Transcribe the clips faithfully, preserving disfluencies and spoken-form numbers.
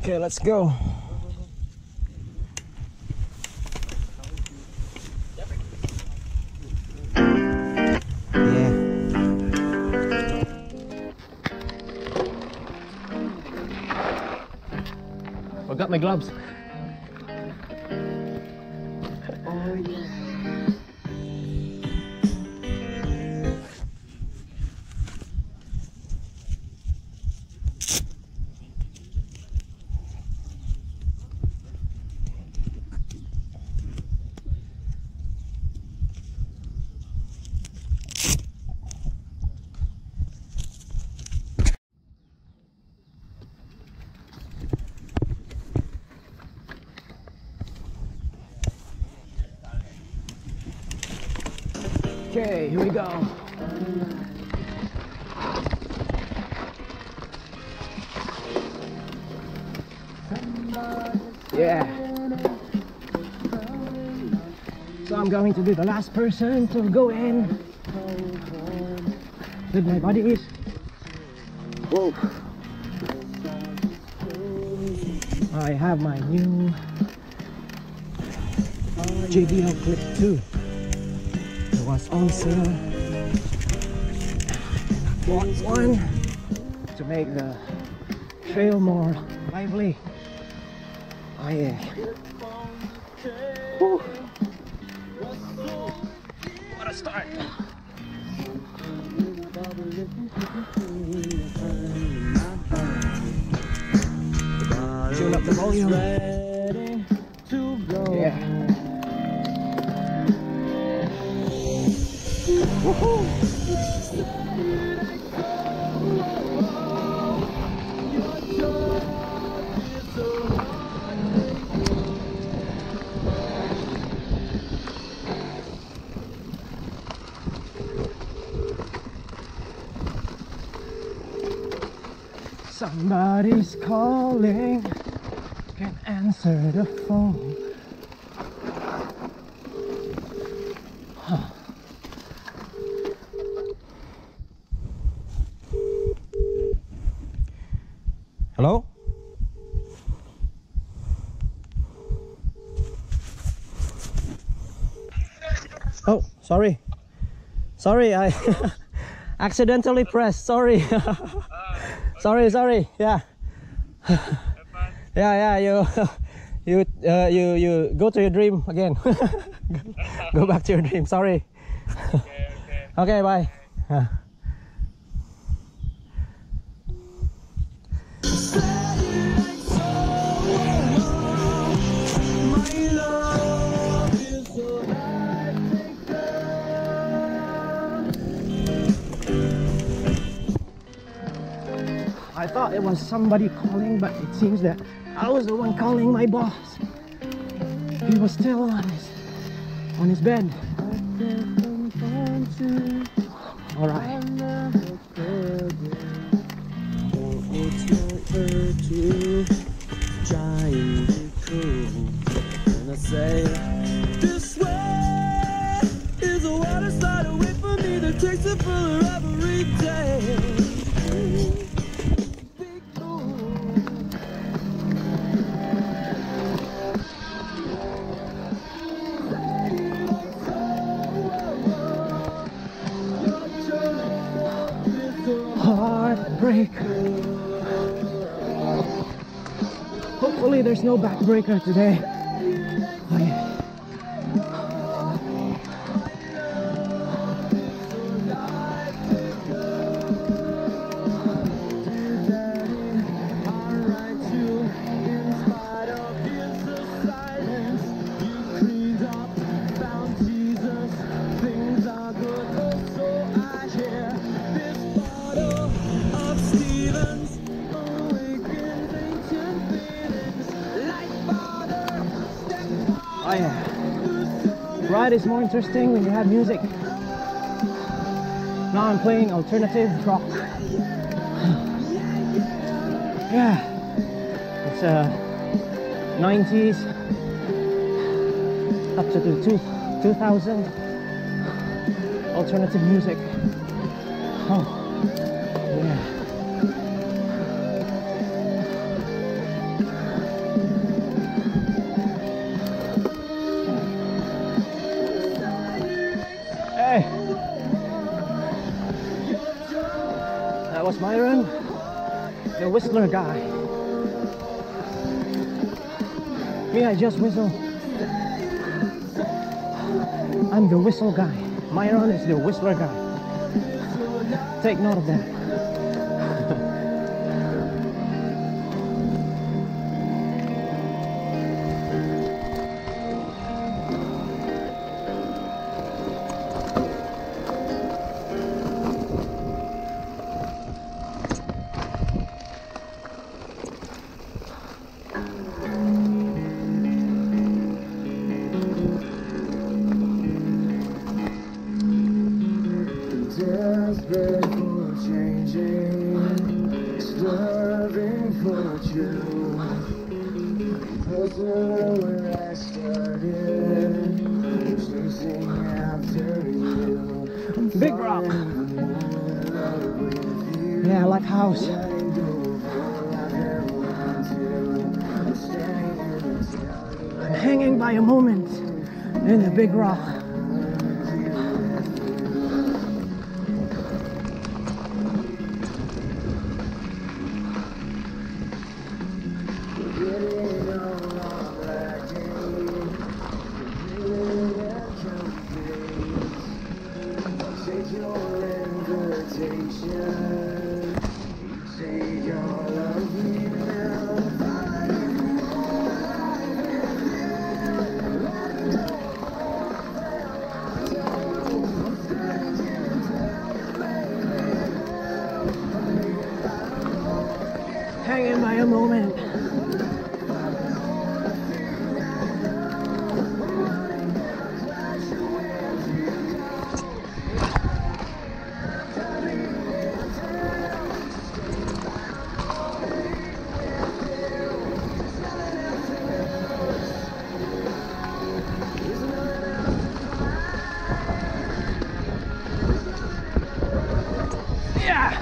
Okay, let's go. Yeah. Forgot my gloves. Oh yeah. Okay, here we go. Yeah. So I'm going to be the last person to go in with my buddies. Whoa. I have my new J B L Clip two. It was on sale. I bought one to make the trail more lively. Oh yeah. Woo. What a start. Tune up the volume. Yeah. Woohoo! Somebody's calling, can't answer the phone. Huh. Hello? Oh, sorry. Sorry, I accidentally pressed. Sorry. Sorry, sorry. Yeah. Yeah, yeah. You, you, uh, you, you go to your dream again. Go back to your dream. Sorry. Okay, okay. Okay, bye. Yeah. I thought it was somebody calling, but it seems that I was the one calling my boss. He was still on his on his bed. All right. This way is a water slide away from me that takes it fuller every day. Heartbreaker. Hopefully there's no backbreaker today. Oh, yeah. Oh yeah. Ride is more interesting when you have music. Now I'm playing alternative rock. Yeah. It's uh nineties up to the two, two thousand alternative music. Oh yeah. That was Myron, the whistler guy. Me, I just whistle. I'm the whistle guy. Myron is the whistler guy. Take note of that. Desperate for changing, starving for truth. Closer where I started, chasing after you. Big rock. Yeah, I like house. I'm hanging by a moment in the big rock. Hanging by a moment. Yeah.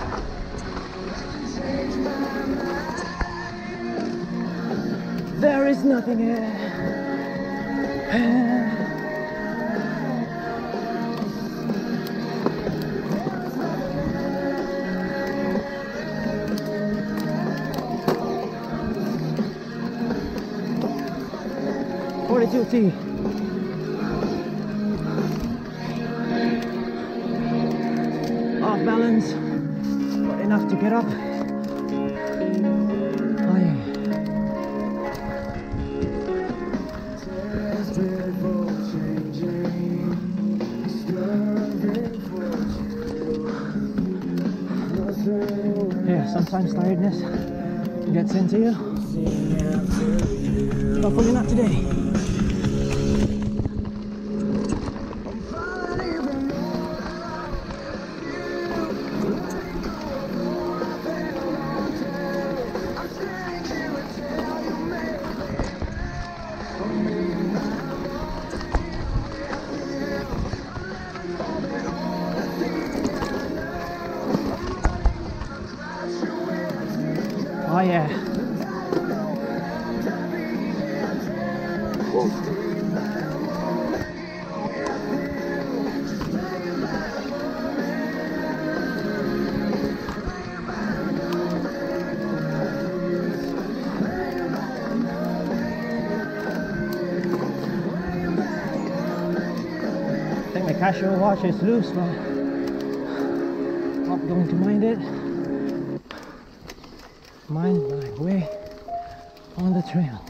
There is nothing here. forty-two T. Off balance, but enough to get up. Oh yeah. Yeah, sometimes tiredness gets into you. Hopefully not today. Oh yeah. I think my Casio watch is loose, but not going to mind it. Mind my way on the trail.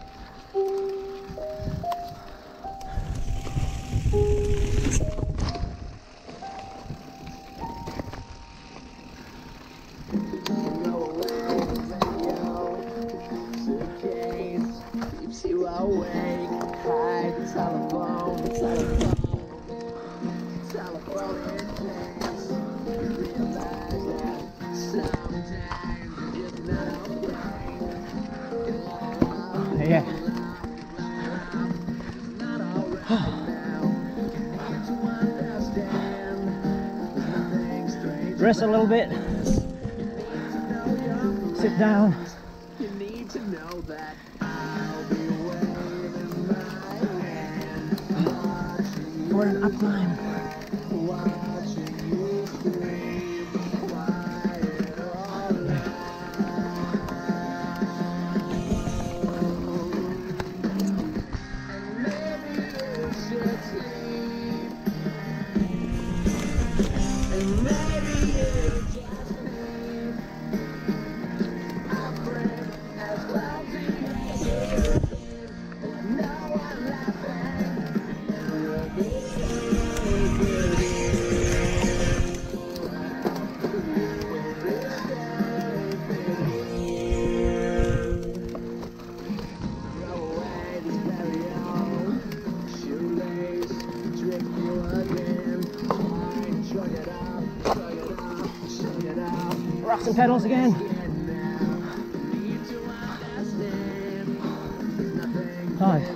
Keeps you awake, hide the telephone, the telephone, telephone interface. You realize that sometimes you're just not okay. Yeah. Not alright now. Can't you understand? Nothing strange. Rest a little bit. Sit down. You need to know that I'll be waving my hand, For an up climb. watching you scream quiet. ten pedals again. Five.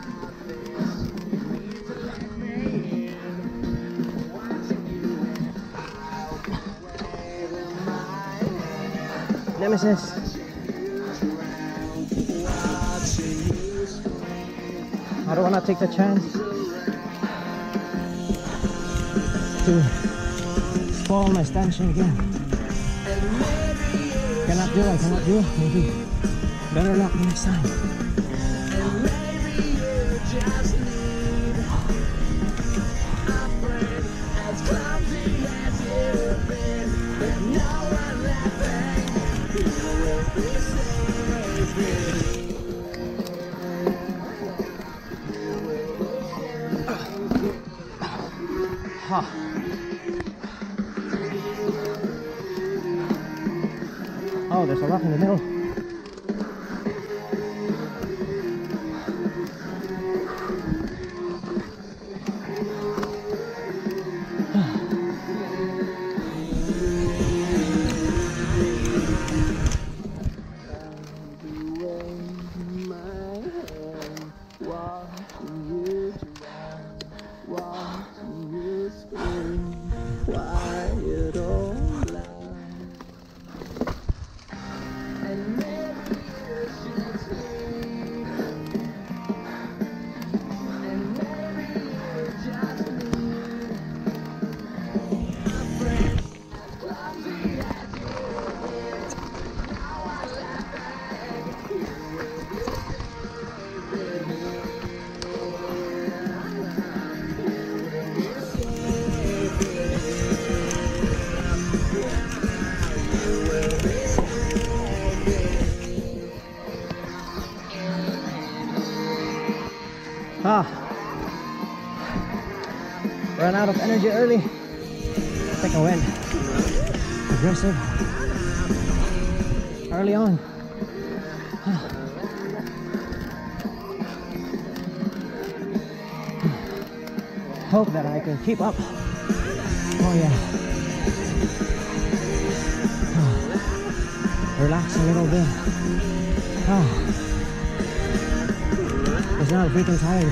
Nemesis. I don't want to take the chance to spoil my stanchion again. Cannot do, I cannot do. Maybe better luck next time. Huh. Oh, there's a rock in the middle. Ah, ran out of energy early. I think I went aggressive early on. Ah. Hope that I can keep up. Oh yeah. Ah. Relax a little bit. Ah. It's not freaking tired.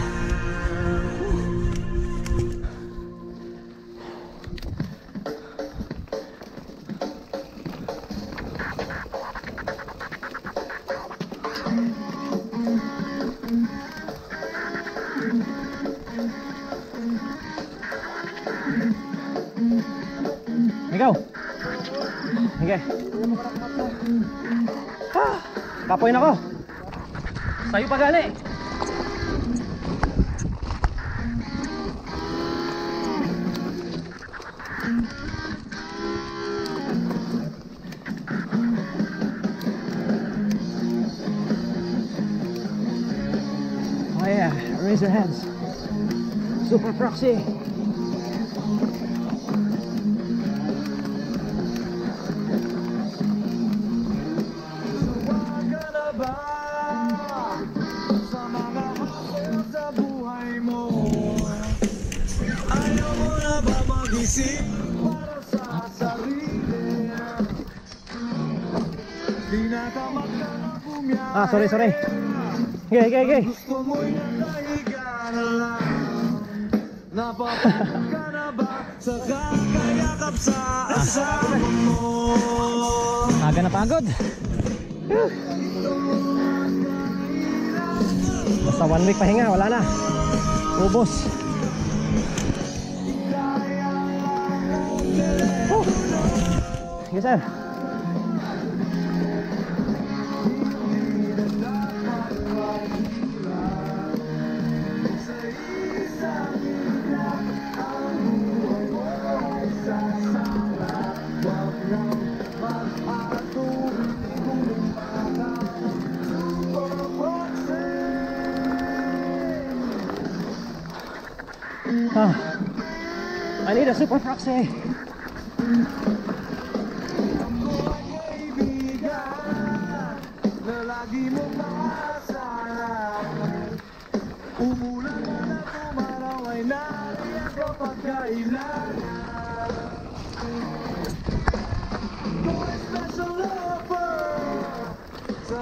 Here we go. Okay. Ah, kapoy na ako. Sayo pa gani. Oh yeah, raise your hands. Super proxy. Ah, sorry, sorry. Okay, okay, okay. Aga na pagod. Basta one week pahinga, wala na. Ubos. Oh. Yes, sir. Ah, I need a super proxy. Special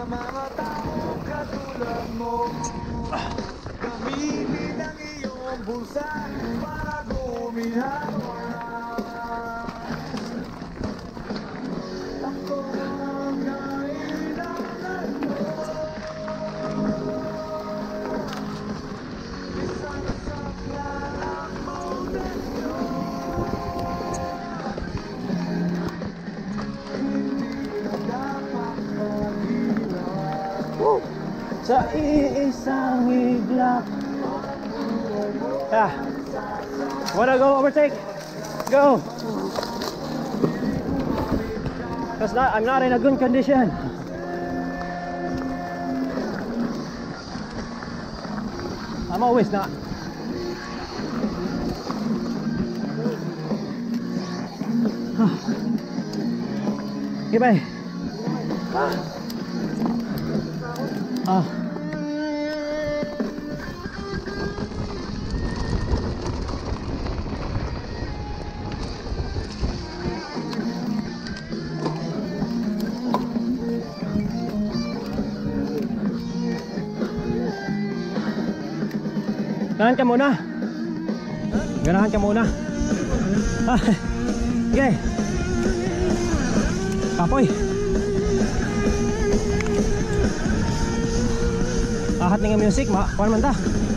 mga tao katulad mo. Gamitin ang iyong bulsa para guminhawa. Ako ang kailangan mo. Isang sakla ang modesyo. Sa iisang iglap. Yeah. Wanna go overtake? Go. Cause not, I'm not in a good condition. I'm always not. Okay, bye. Ah. Ganahan ka muna. Ganahan ka muna. Ah. Okay. Kapoy. Ahat nga music, ma, kuan man ta.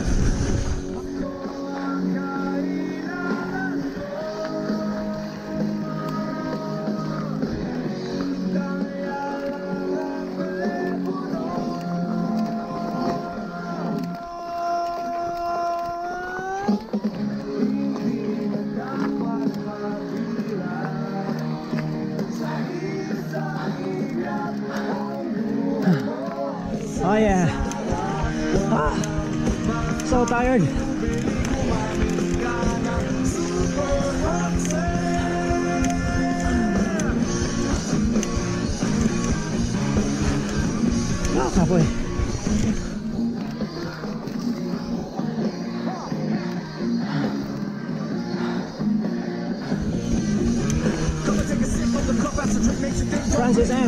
Oh yeah. Ah, so tired. Ah, kapoy. Francis M.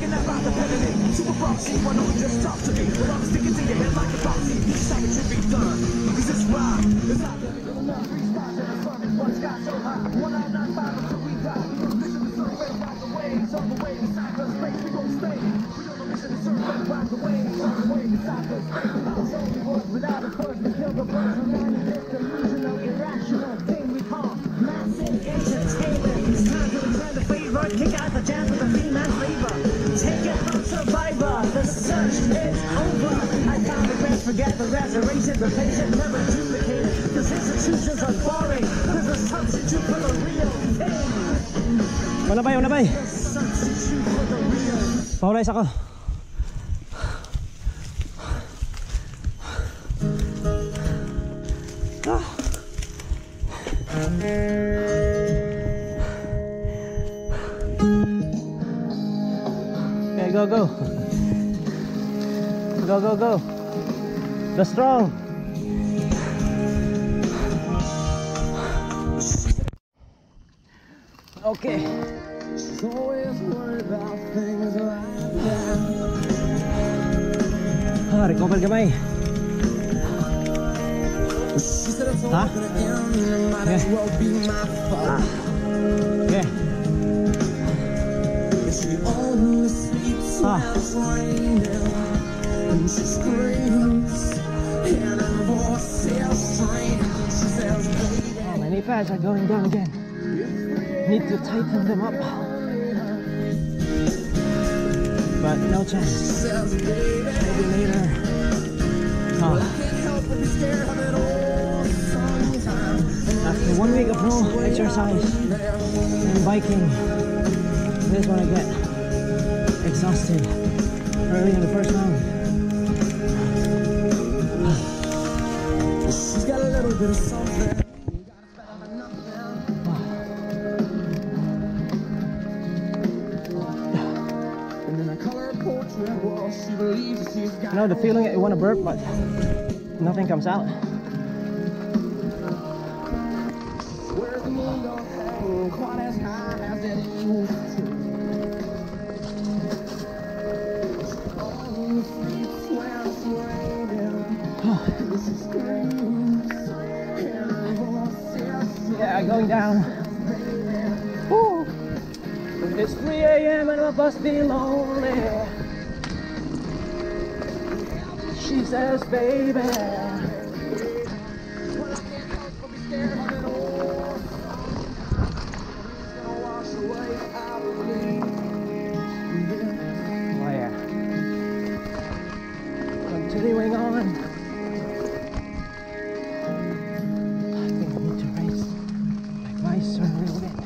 Kick out the jazz with a female flavor. Take it from survivor. The search is over. I found the best, forget the reservation. Replace it, never duplicate it. Cause institutions are boring. There's a substitute for the real thing. Wala bay, wala bay. Substitute for the real. Paulayas ako. Ah. Okay, go, go. Go, go, go. The strong. Okay. Always worried about things like that. Ah, recover gamay. She said it's all Huh? gonna end, it might as well be my fault. Okay. She only sleeps Ah. when it's raining, and she screams, and her voice is strange. She says, baby, Oh, my knee pads are going down again. Need to tighten them up. But no chance. says, baby, Maybe later. I Oh, can't help but be scared of it all sometimes. after one week of no exercise and biking, this is when I get exhausted early in the first round. She's got a little bit of something. You got it's better than nothing. And then I color a portrait, well, she believes she's got. You know the feeling that you want to burp, but nothing comes out. Where the moon don't hang quite as high as it used to. going down. Woo. It's three A M and I must be lonely. She says, baby. Oh yeah. Continuing on. I think I need to raise my visor a little bit.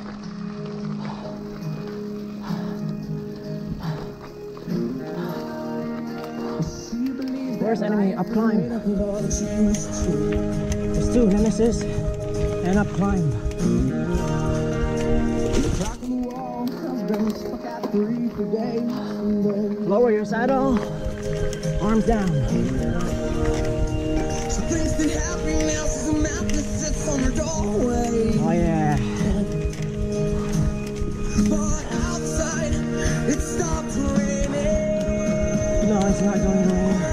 Where's enemy? Up climb. There's two, Nemesis and up climb. Lower your saddle, arms down. Oh yeah. No, it's not going to rain.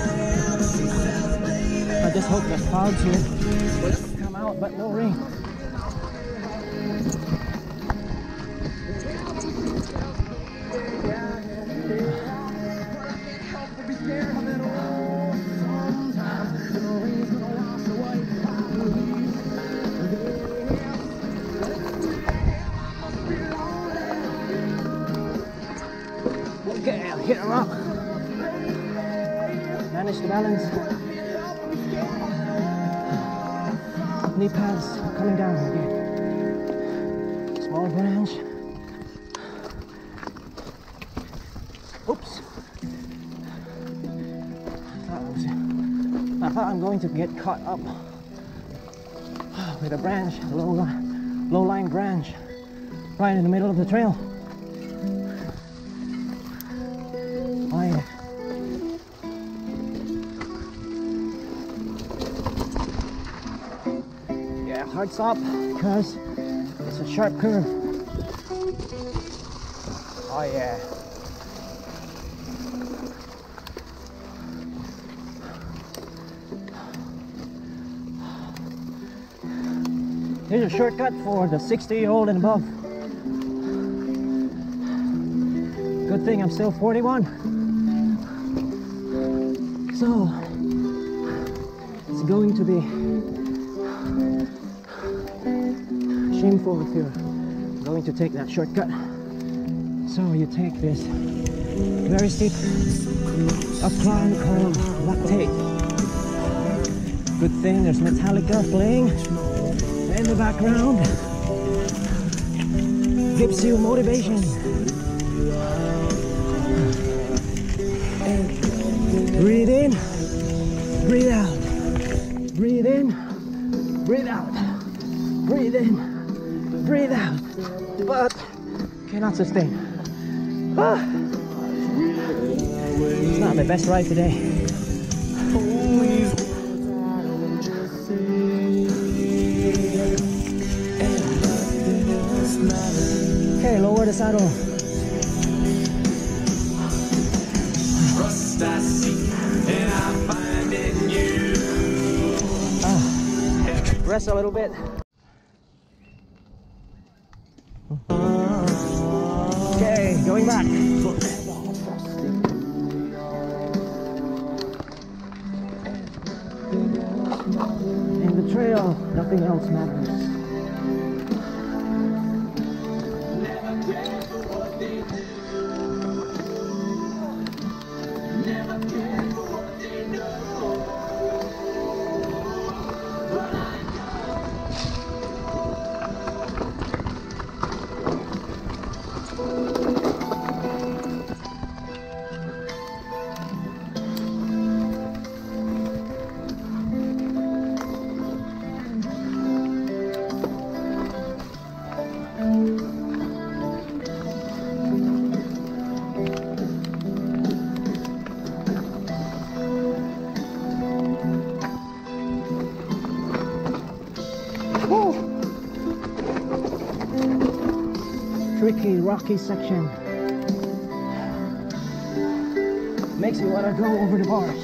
I just hope the clouds here come out, but no rain. Okay, I'll hit a rock. Manage to balance. Knee pads coming down again. Small branch. Oops. I thought, I, was, I thought I'm going to get caught up with a branch, a low, low-lying branch, right in the middle of the trail. Oh yeah. Hard stop because it's a sharp curve. Oh yeah. Here's a shortcut for the sixty year old and above. Good thing I'm still forty-one. So it's going to be shameful if you're going to take that shortcut. So you take this very steep up climb called lactate. Good thing there's Metallica playing in the background. Gives you motivation. Breathe in, breathe out. Breathe in, breathe out. Breathe in, breathe out, but cannot sustain. Ah. It's not my best ride today. Okay, lower the saddle. Ah. Rest a little bit. Okay, going back. In the trail, nothing else matters. Tricky, rocky section. Makes you want to go over the bars.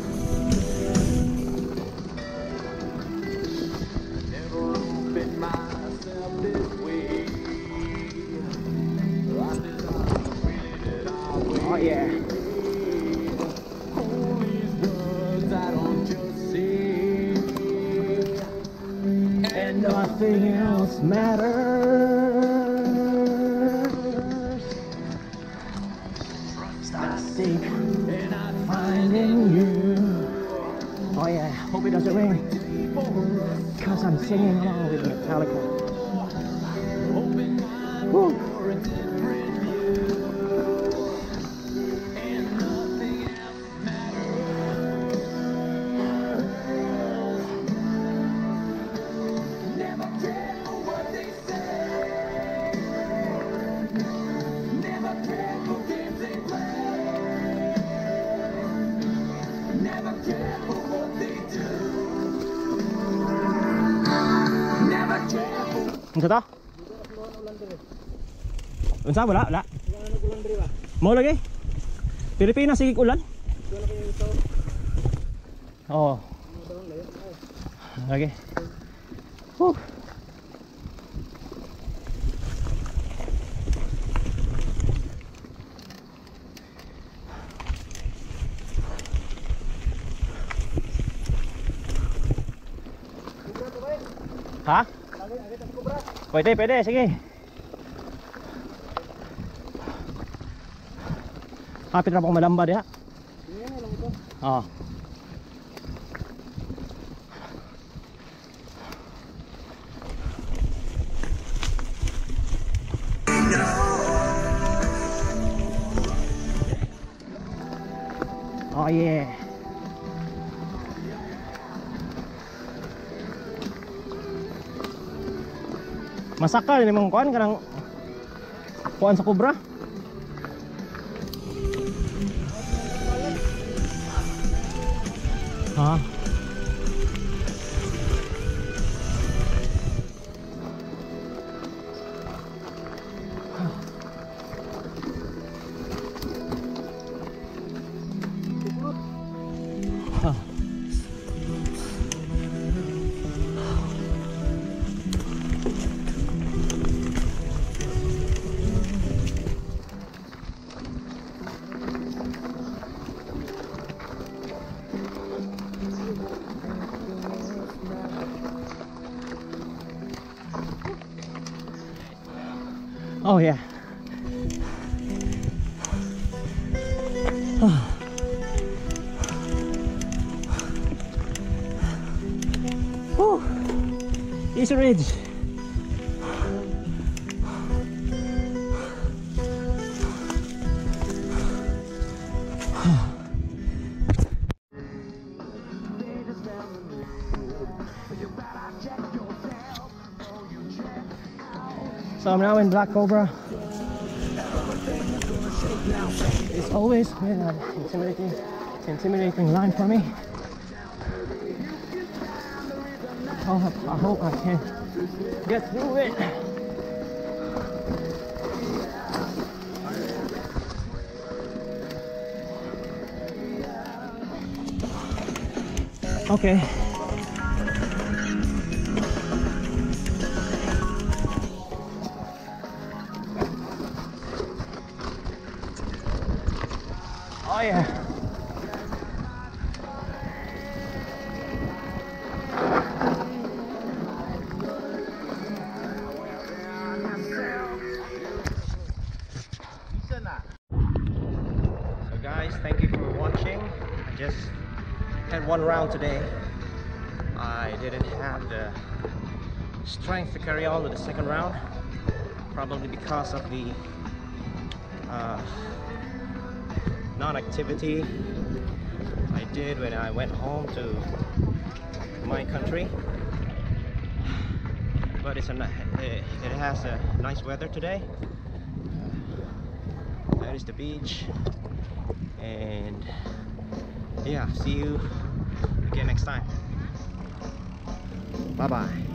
Never open my else matters. Static and finding you. Oh yeah, hope it doesn't rain, cause I'm singing along with Metallica. Woo. Unsa ta? Unsa wala? Wala. Mo lagi? Pilipinas sige ulan? Oh. Lagi. Huh. Ha? Pwede, pwede, sige. Hapit na pong malamba diha. Oo. Oh yeah. Masakal ni mong kuan kanang kuan sa kubra. Ha? Ha. Oh yeah. Whew. Easy ridge. So I'm now in Black Cobra. It's always been an intimidating, intimidating line for me. Oh, I hope I can get through it. Okay. Oh yeah. So guys, thank you for watching. I just had one round today. I didn't have the strength to carry on with the second round, probably because of the uh, non-activity I did when I went home to my country. But it's a it has a nice weather today. That is the beach, and yeah, see you again next time. Bye bye.